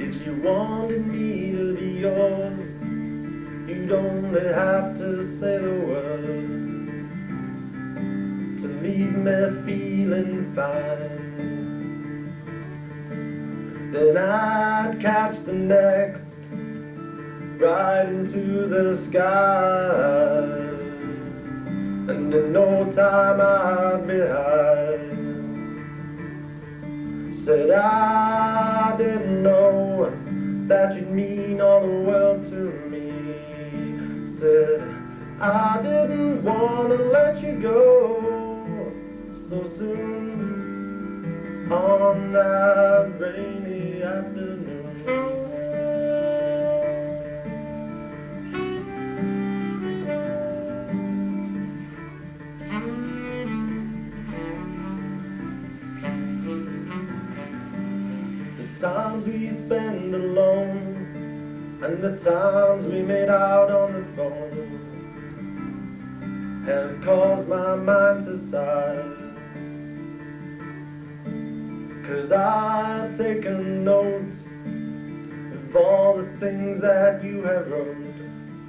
If you wanted me to be yours, you'd only have to say the word to leave me feeling fine. Then I'd catch the next right into the sky, and in no time I'd be high. Said I didn't know that you'd mean all the world to me. Said I didn't want to let you go so soon on that rainy afternoon. The times we spend alone and the times we made out on the phone have caused my mind to sigh. 'Cause I've taken note of all the things that you have wrote,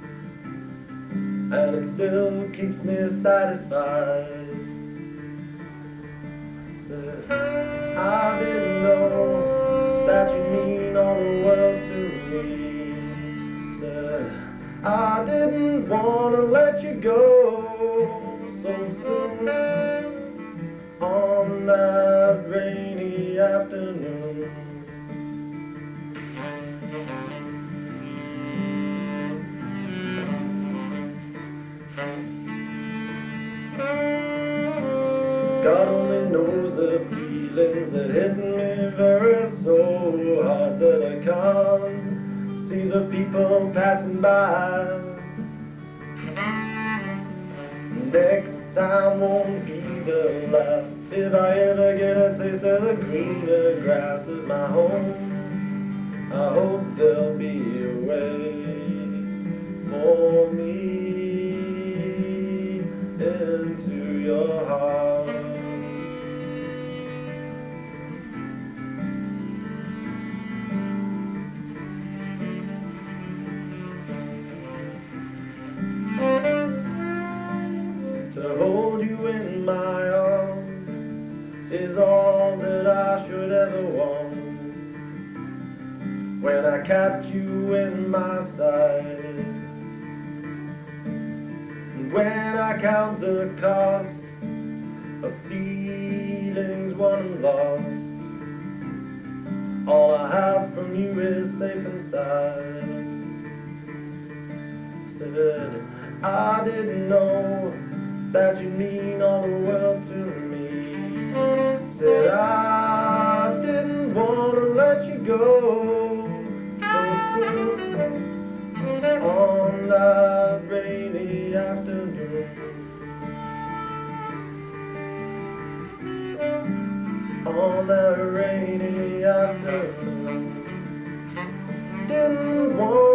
and it still keeps me satisfied. Said I didn't know that you mean all the world to me. Said I didn't want to let you go so soon on that rainy afternoon. God only knows the feelings that hit me very so hard that I can't see the people passing by. Next time won't be the last if I ever get a taste of the greener grass of my home. I hope there'll be a way for me into your heart. To hold you in my arms is all that I should ever want. When I catch you in my sight, and when I count the cost of feelings won and lost, all I have from you is safe inside. Said I didn't know that you mean all the world to me. Said I didn't want to let you go so soon on that rainy afternoon. On that rainy afternoon. Didn't want